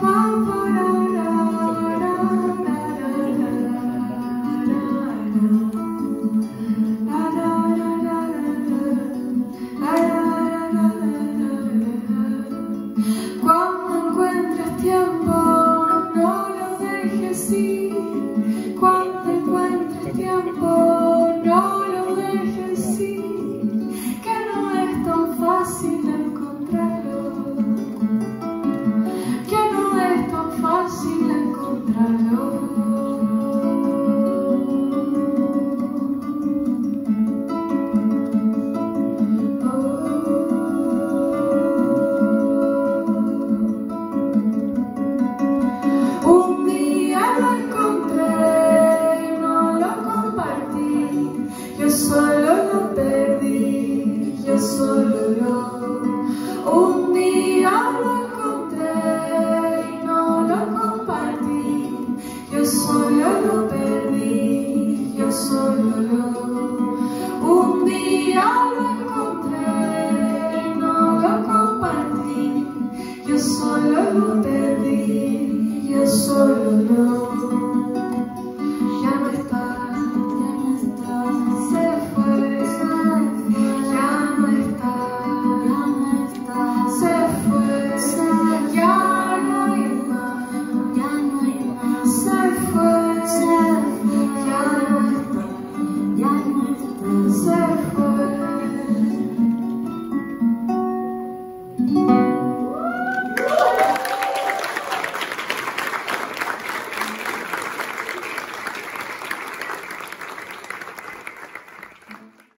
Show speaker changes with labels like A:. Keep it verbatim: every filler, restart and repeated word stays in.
A: Cuando encuentres tiempo, no lo dejes ir. Cuando encuentres tiempo, no lo dejes ir. Que no es tan fácil encontrarlo. Que no es tan fácil encontrarlo. Un día lo encontré y no lo compartí, yo solo lo perdí, yo solo lo. Un día lo encontré y no lo compartí, yo solo lo perdí, yo solo lo. Un día lo encontré y no lo compartí, yo solo lo perdí, yo solo lo.